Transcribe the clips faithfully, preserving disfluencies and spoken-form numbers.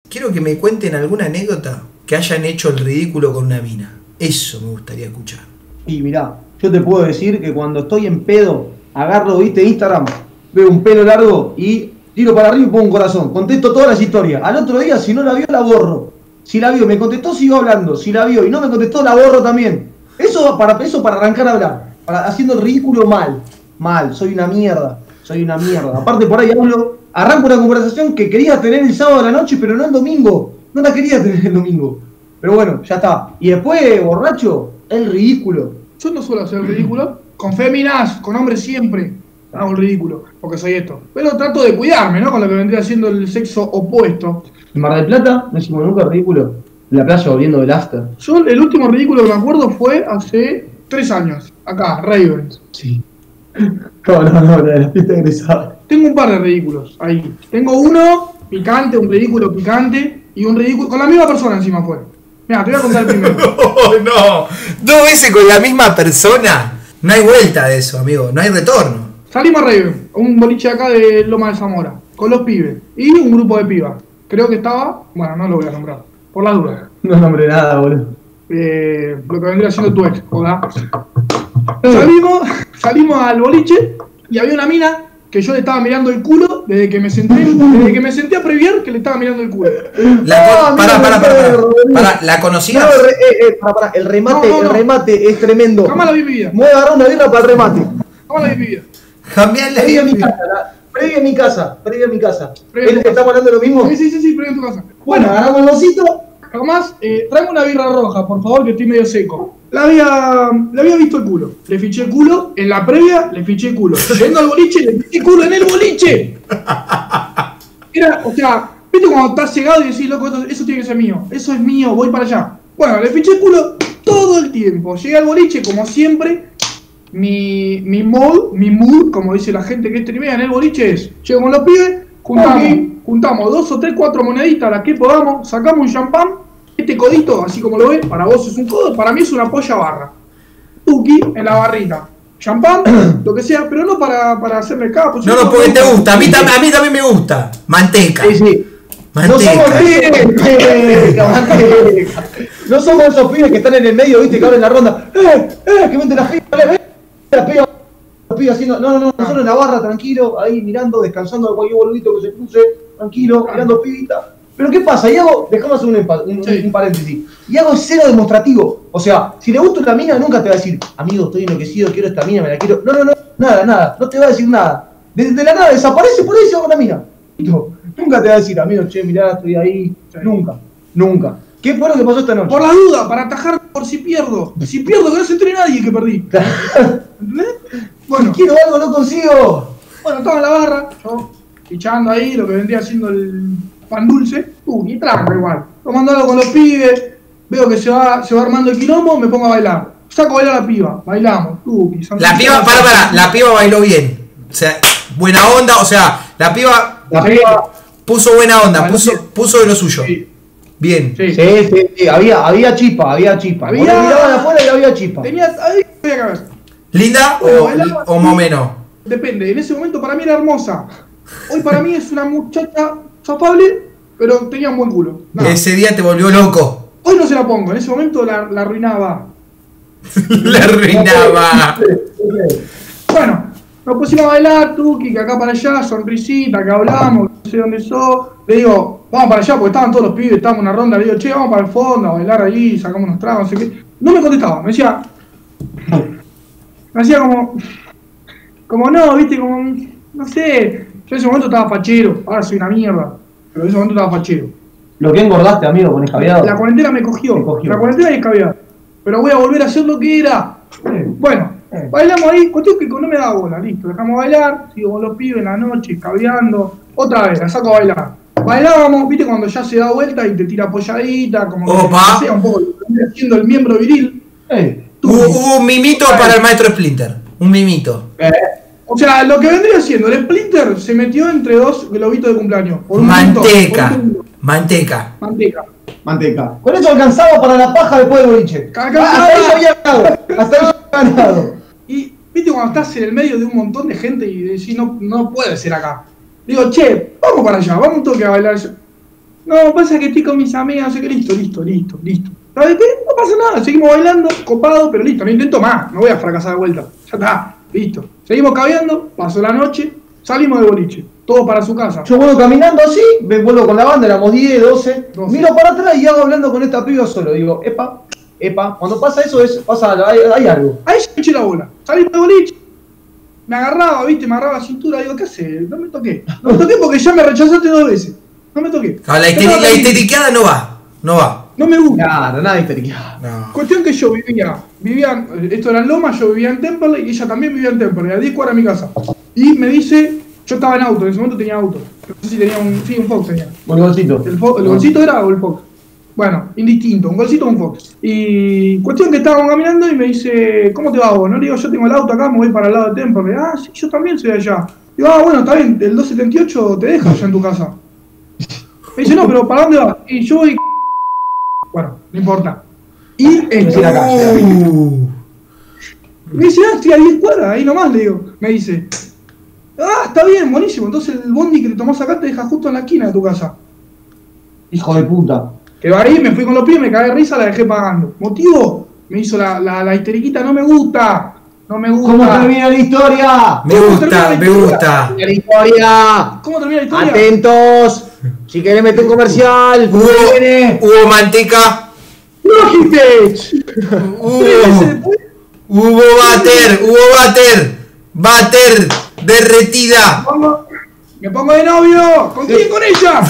quiero que me cuenten alguna anécdota que hayan hecho el ridículo con una mina. Eso me gustaría escuchar. Y mirá, yo te puedo decir que cuando estoy en pedo, agarro, viste, Instagram, veo un pelo largo y tiro para arriba y pongo un corazón. Contesto todas las historias. Al otro día, si no la vio, la borro. Si la vio, me contestó, sigo hablando. Si la vio y no me contestó, la borro también. Eso para, eso para arrancar a hablar. Para, haciendo el ridículo mal. Mal, soy una mierda. Soy una mierda. Aparte por ahí hablo, arranco una conversación que quería tener el sábado a la noche, pero no el domingo. No la quería tener el domingo. Pero bueno, ya está. Y después, borracho, el ridículo. Yo no suelo hacer el ridículo. Con féminas, con hombres siempre hago el ridículo, porque soy esto. Pero trato de cuidarme, ¿no? Con lo que vendría siendo el sexo opuesto. En Mar del Plata no hicimos nunca ridículo. En la playa volviendo del after. Yo el último ridículo que me acuerdo fue hace tres años. Acá, Ravens. Sí. No, no, no, de la fiesta egresada. Tengo un par de ridículos ahí. Tengo uno picante, un ridículo picante, y un ridículo... Con la misma persona encima fue. Mira, te voy a contar el primero. Oh, no, dos veces con la misma persona. No hay vuelta de eso, amigo. No hay retorno. Salimos a Raven, un boliche acá de Loma de Zamora, con los pibes y un grupo de pibas. Creo que estaba, bueno, no lo voy a nombrar, por las dudas. No nombré nada, boludo. Eh, lo que vendría siendo tu ex, joda. Salimos, salimos al boliche y había una mina que yo le estaba mirando el culo desde que me senté, desde que me senté a previar que le estaba mirando el culo. La, no, pará, pará, pará, pará, pará, ¿la conocías? No, re, eh, eh, pará, pará, el remate, no, no, no. el remate es tremendo. Jamás la vi en mi vida. Me voy a agarrar una birra para el remate. Jamás la vi en mi vida. Jamás la vi en mi vida. Previa en mi casa, previa en mi casa. Previa ¿Estamos hablando de lo mismo? Sí, sí, sí, sí, previa en tu casa. Bueno, agarramos el bolsito. Jamás, eh, tráeme una birra roja, por favor, que estoy medio seco. Le había, le había visto el culo. Le fiché el culo. En la previa, le fiché el culo. Yendo al boliche, le fiché el culo en el boliche. Era, o sea, viste cuando estás cegado y decís, loco, eso, eso tiene que ser mío. Eso es mío, voy para allá. Bueno, le fiché el culo todo el tiempo. Llegué al boliche, como siempre. Mi, mi mood, mi mood, como dice la gente que streamea en el boliche es, llego con los pibes, juntamos, juntamos dos o tres, cuatro moneditas, las que podamos, sacamos un champán, este codito, así como lo ves, para vos es un codo, para mí es una polla barra. Tuki en la barrita. Champán, lo que sea, pero no para, para hacerme capo. No, no, porque te gusta, a mí, a mí también me gusta. Manteca. Sí, sí. Manteca. No somos manteca, manteca. No somos esos pibes que están en el medio, viste, que abren la ronda. ¡Eh! ¡Eh! Que vente las pibas, ¡eh! La piba, la piba haciendo, no, no, no, nosotros en la barra, tranquilo, ahí mirando, descansando de cualquier boludito que se cruce, tranquilo, mirando pibita. Pero ¿qué pasa? Y hago, dejamos hacer un, un, sí. un paréntesis, y hago cero demostrativo. O sea, si le gusta una mina, nunca te va a decir, amigo, estoy enloquecido, quiero esta mina, me la quiero. No, no, no, nada, nada, no te va a decir nada. Desde de la nada desaparece, por ahí se va con la mina. No, nunca te va a decir, amigo, che, mirá, estoy ahí. Sí. Nunca, nunca. ¿Qué fue lo que pasó esta noche? Por la duda, para atajar por si pierdo. Si pierdo, que no se entere nadie que perdí. ¿Entendés? Bueno, si quiero algo, no consigo. Bueno, estaba en la barra, yo fichando ahí lo que vendría siendo el pan dulce. Uh, y tranca igual. Tomando algo con los pibes, veo que se va, se va armando el quilombo, me pongo a bailar. Saco a bailar a la piba, bailamos. Uh, la piba, para, para, la piba bailó bien. O sea, buena onda, o sea, la piba, la piba puso buena onda, puso, puso de lo suyo. Sí. Bien. Sí, sí, sí, sí. Había, había chispa, había chispa. Había, miraban afuera y había chispa. Tenía, había, había que ver. ¿Linda o, bailaba, o más o menos? Depende, en ese momento para mí era hermosa. Hoy para mí es una muchacha zafable, pero tenía un buen culo. Nada. Ese día te volvió loco. Hoy no se la pongo, en ese momento la, la arruinaba. La arruinaba. Bueno, nos pusimos a bailar, tuki, que acá para allá, sonrisita, que hablamos, no sé dónde sos. Le digo, vamos para allá, porque estaban todos los pibes, estábamos en una ronda, le digo, che, vamos para el fondo, a bailar allí, sacamos unos tragos, no sé qué. No me contestaba, me decía, me hacía como, como no, viste, como, no sé, yo en ese momento estaba fachero, ahora soy una mierda, pero en ese momento estaba fachero. ¿Lo que engordaste, amigo, con escabeado? La cuarentena me cogió, me cogió. La cuarentena y escabeado, pero voy a volver a hacer lo que era. Eh. Bueno, eh. bailamos ahí, cuestión que no me da bola, listo, dejamos bailar, sigo con los pibes en la noche, escabeando, otra vez, la saco a bailar. Bailábamos, viste, cuando ya se da vuelta y te tira apoyadita, como que sea un poco, haciendo el miembro viril. Eh. Hubo, hubo un mimito eh. para el maestro Splinter, un mimito. Eh. O sea, lo que vendría siendo, el Splinter se metió entre dos globitos de cumpleaños. Por un manteca, minuto, por un manteca, manteca. Manteca. Con eso alcanzaba para la paja después del boliche. Ah, hasta ahí había ganado. Hasta ahí había ganado. Y viste cuando estás en el medio de un montón de gente y decís, no, no puede ser acá. Digo, che, vamos para allá, vamos un toque a bailar. No, pasa que estoy con mis amigas, no sé qué, listo, listo, listo, listo. ¿Sabes qué? No pasa nada, seguimos bailando, copado, pero listo, no intento más, no voy a fracasar de vuelta. Ya está, listo. Seguimos cabeando, pasó la noche, salimos del boliche, todos para su casa. Yo vuelvo caminando así, me vuelvo con la banda, éramos diez, doce, doce. Miro para atrás y hago hablando con esta piba solo. Digo, epa, epa, cuando pasa eso, es, pasa, hay, hay algo. Ahí se me eché la bola, salimos del boliche, me agarraba, viste, me agarraba la cintura, digo, ¿qué haces? No me toqué. No me toqué porque ya me rechazaste dos veces. No me toqué. Ah, la, histeri- la histeriqueada no va, no va. No me gusta. Claro, nada histeriqueado. No. Cuestión que yo vivía, vivía, esto era en Loma, yo vivía en Temperley y ella también vivía en Temperley, a diez cuadras de mi casa. Y me dice, yo estaba en auto, en ese momento tenía auto. No sé si tenía un, sí, un Fox tenía. Un golcito. ¿El, fo- el golcito era o el Fox? Bueno, indistinto, un golcito o un Fox. Y cuestión que estábamos caminando y me dice, ¿cómo te va vos? No le digo, yo tengo el auto acá, me voy para el lado de Temperley. Ah, sí, yo también soy de allá. Digo, ah, bueno, está bien, el doscientos setenta y ocho te deja allá en tu casa. Me dice, no, pero ¿para dónde vas? Y yo voy... Bueno, no importa. Y esto, Uh. me dice, ah, estoy a diez cuadras, ahí nomás, le digo. Me dice, ah, está bien, buenísimo. Entonces el bondi que te tomás acá te deja justo en la esquina de tu casa. Hijo de puta. Quedó ahí, me fui con los pies, me cagué de risa, la dejé pagando. ¿Motivo? Me hizo la, la, la histeriquita, no me gusta. No me gusta. ¿Cómo termina la historia? Me gusta, me gusta. La historia. ¿Cómo termina la historia? Atentos. Si querés meter un comercial, Hubo, viene. hubo manteca. Logitech. Hubo, Tres meses después, hubo váter, hubo váter. Váter derretida. pongo- me pongo de novio. ¿Con quién? Con ella.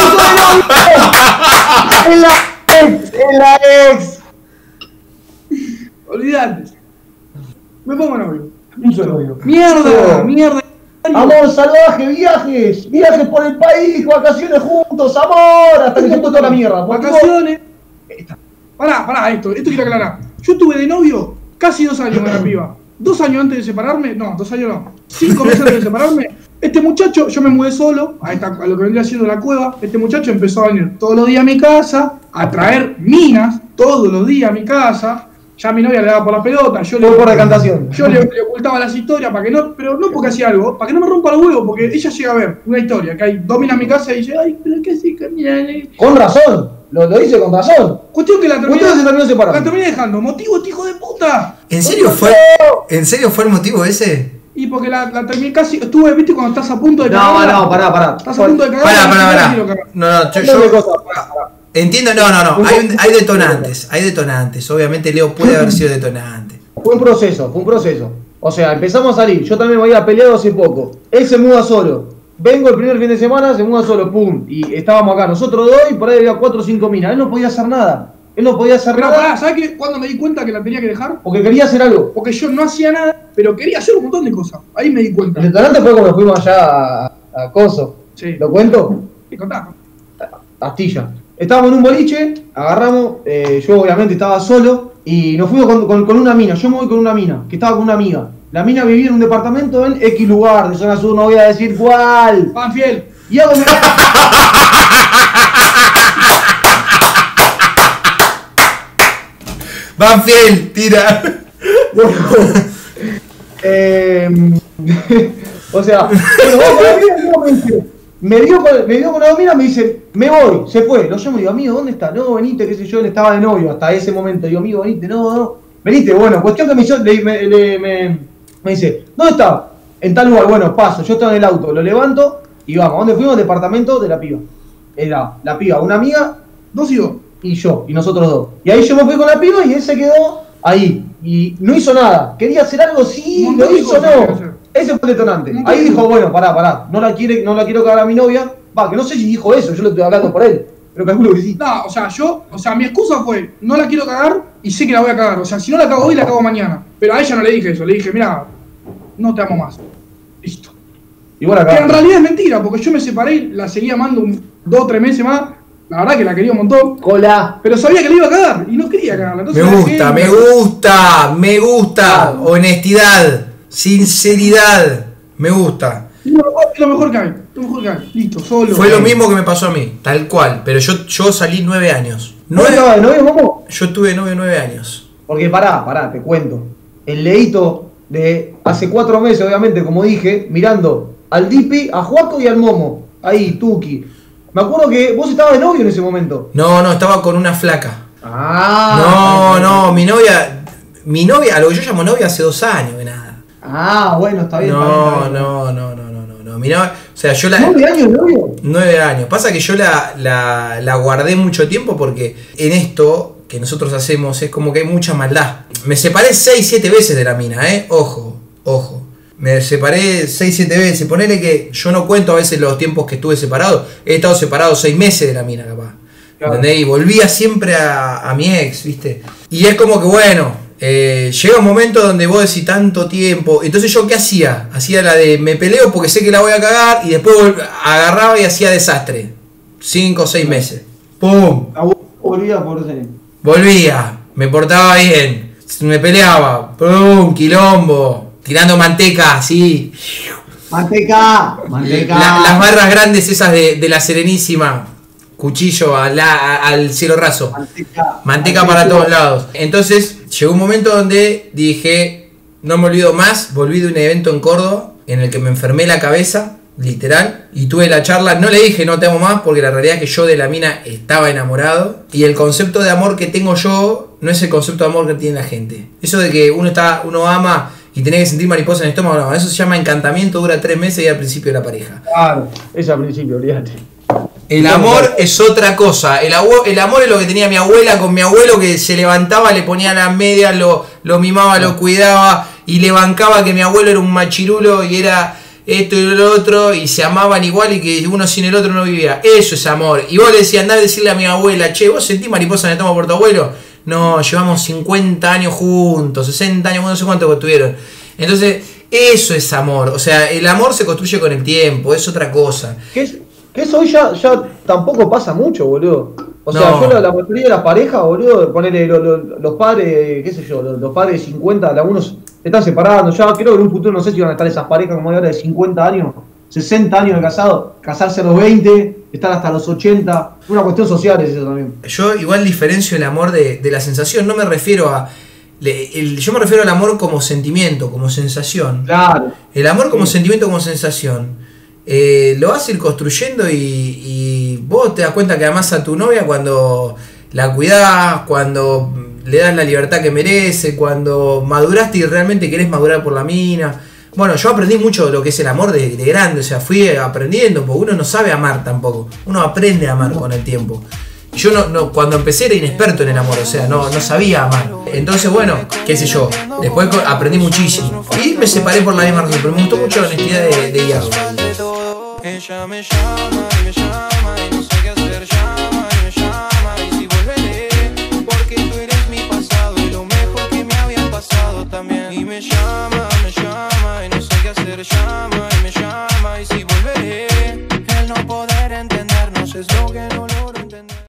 Es la ex. Es la ex. Olvidate. Me pongo de novio. Mucho novio. Mierda, Oh. mierda. Amor salvaje, viajes. Viajes por el país, vacaciones juntos, amor. Hasta que se toda la mierda. Vacaciones. Pará, pará, esto, esto quiero aclarar. Yo estuve de novio casi dos años con la piba. Dos años antes de separarme, no, dos años no. Cinco meses antes de separarme, este muchacho, yo me mudé solo, a, esta, a lo que vendría siendo la cueva. Este muchacho empezó a venir todos los días a mi casa, a traer minas, todos los días a mi casa. Ya mi novia le daba por la pelota, yo le, Fue por decantación. yo le, le ocultaba las historias para que no, pero no porque hacía algo, para que no me rompa los huevos, porque ella llega a ver una historia, que hay dos minas en mi casa y dice, ay, pero qué sí, que mira, eh". Con razón. Lo, lo dice con razón. Cuestión que la terminé, Cuestión que se terminó separando. la terminé dejando. ¿Motivo, este hijo de puta? ¿En serio fue? ¿En serio fue el motivo ese? Y porque la, la terminé casi, estuve, viste, cuando estás a punto de No, cagarla. no, pará, pará. Estás a punto de cagar. Pará, pará, pará. No, no, yo, Doble yo- cosa, pará, pará. entiendo, no, no, no. Hay, un- hay detonantes, hay detonantes. Obviamente Leo puede haber sido detonante. Fue un proceso, fue un proceso. O sea, empezamos a salir. Yo también me había peleado hace poco. Él se muda solo. Vengo el primer fin de semana, se muda solo, pum. Y estábamos acá, nosotros dos, y por ahí había cuatro o cinco minas. Él no podía hacer nada. Él no podía hacer Pero nada pará, ¿sabes qué? Cuando me di cuenta que la tenía que dejar? porque quería hacer algo. Porque yo no hacía nada, pero quería hacer un montón de cosas. Ahí me di cuenta. El detonante fue cuando fuimos allá a, a Coso. Sí. ¿Lo cuento? ¿Qué contás? Astilla. Estábamos en un boliche, agarramos, eh, yo obviamente estaba solo, y nos fuimos con, con- con una mina. Yo me voy con una mina, que estaba con una amiga. La mina vivía en un departamento en X lugar de zona sur, no voy a decir cuál. Pan fiel. Y hago Banfield, tira. eh, o sea, bueno, vamos, la mina, no, me dice, me dio con, me dio con una mina, me dice, me voy, se fue. Lo llamo y digo, amigo, ¿dónde está? No, venite, qué sé yo, él estaba de novio hasta ese momento. Digo, amigo, venite, no, no, venite. Bueno, cuestión que me, hizo- le- me, le- me, me dice, ¿dónde está? En tal lugar, bueno, paso, yo estaba en el auto, lo levanto y vamos. ¿A dónde fuimos? Departamento de la piba. Era la piba, una amiga, Dos y dos. y yo, y nosotros dos. Y ahí yo me fui con la piba y él se quedó ahí. Y no hizo nada. Quería hacer algo, sí, Un lo montón de hizo, cosas quería no. hacer. Ese fue el detonante. Un montón Ahí de dijo, cosas. bueno, pará, pará, no la quiere, no la quiero cagar a mi novia. Va, que no sé si dijo eso, yo lo estoy hablando por él. Pero calculo que sí. No, o sea, yo, o sea, mi excusa fue, no la quiero cagar y sé que la voy a cagar. O sea, si no la cago hoy, la cago mañana. Pero a ella no le dije eso, le dije, mira, no te amo más. Listo. Igual Que en acá. realidad es mentira, porque yo me separé y la seguía amando un, dos o tres meses más. La verdad que la quería un montón. Cola. Pero sabía que la iba a cagar y no quería cagarla. Me Entonces la dejé, gusta, me gusta, me gusta. Honestidad, sinceridad, me gusta. Es lo mejor, es lo mejor que hay. Lo mejor que hay. Listo, solo. Fue lo mismo que me pasó a mí, tal cual. Pero yo, yo salí nueve años. ¿No Nueve, estaba de novio, Momo? yo estuve novio nueve años. Porque pará, pará, te cuento. El leíto de hace cuatro meses, obviamente, como dije, mirando al Dipi, a Juaco y al Momo. Ahí, Tuki. Me acuerdo que vos estabas de novio en ese momento. No, no, estaba con una flaca. Ah. No, no, mi novia, mi novia, a lo que yo llamo novia hace dos años de nada. Ah, bueno, está bien. No, está bien, está bien. no, no, no, no, no, no. Mi novia, o sea, yo la. ¿Nueve años de novio? Nueve años. Pasa que yo la, la, la guardé mucho tiempo porque en esto que nosotros hacemos es como que hay mucha maldad. Me separé seis, siete veces de la mina, eh. Ojo, ojo. Me separé seis, siete veces. Ponele que yo no cuento a veces los tiempos que estuve separado. He estado separado seis meses de la mina, capaz. Claro. ¿Entendés? Y volvía siempre a, a mi ex, ¿viste? Y es como que bueno, eh, llega un momento donde vos decís tanto tiempo. Entonces yo, ¿qué hacía? Hacía la de me peleo porque sé que la voy a cagar y después agarraba y hacía desastre. Cinco o seis meses. ¡Pum! A vos volvía por ser. Volvía, me portaba bien, me peleaba, ¡pum! Quilombo. Tirando manteca, así. Manteca, manteca. La, las barras grandes esas de, de la Serenísima. Cuchillo a la, a, al cielo raso. Manteca. Manteca para todos lados. Entonces, llegó un momento donde dije, no me olvido más, volví de un evento en Córdoba, en el que me enfermé la cabeza, literal, y tuve la charla, no le dije no te amo más, porque la realidad es que yo de la mina estaba enamorado, y el concepto de amor que tengo yo, no es el concepto de amor que tiene la gente. Eso de que uno está, uno ama y tenés que sentir mariposa en el estómago, no, eso se llama encantamiento, dura tres meses y al principio de la pareja. Claro, eso al principio, olvídate. El amor es otra cosa. El, abuelo, el amor es lo que tenía mi abuela con mi abuelo, que se levantaba, le ponía las medias, lo, lo mimaba, lo cuidaba y le bancaba que mi abuelo era un machirulo y era esto y lo otro y se amaban igual y que uno sin el otro no vivía. Eso es amor. Y vos le decías, andá a decirle a mi abuela, che, ¿vos sentís mariposa en el estómago por tu abuelo? No, llevamos cincuenta años juntos, sesenta años, no sé cuánto estuvieron. Entonces, eso es amor. O sea, el amor se construye con el tiempo, es otra cosa. ¿Qué es? Que eso hoy ya, ya tampoco pasa mucho, boludo. O sea, No. yo la, la mayoría de las parejas, boludo, ponele lo, lo, los padres, qué sé yo, los, los padres de cincuenta, algunos se están separando. Ya creo que en un futuro no sé si van a estar esas parejas como hay ahora de cincuenta años, sesenta años de casado, casarse a los veinte, estar hasta los ochenta. Una cuestión social es eso también. Yo igual diferencio el amor de, de la sensación, no me refiero a... le- el- yo me refiero al amor como sentimiento, como sensación. Claro. El amor como Sí. sentimiento, como sensación. Eh, lo vas a ir construyendo y, y vos te das cuenta que amás a tu novia cuando la cuidás, cuando le das la libertad que merece, cuando maduraste y realmente querés madurar por la mina. Bueno, yo aprendí mucho de lo que es el amor de, de grande, o sea, fui aprendiendo, porque uno no sabe amar tampoco, uno aprende a amar con el tiempo. Yo no, no, cuando empecé era inexperto en el amor, o sea, no, no sabía amar. Entonces, bueno, qué sé yo, después co- aprendí muchísimo. Y me separé por la misma razón, pero me gustó mucho la honestidad de, de Iago. Ella me llama y me llama y no sé qué hacer, llama y me llama y si volveré, porque tú eres mi pasado y lo mejor que me había pasado también. Y me llama, me llama y no sé qué hacer, llama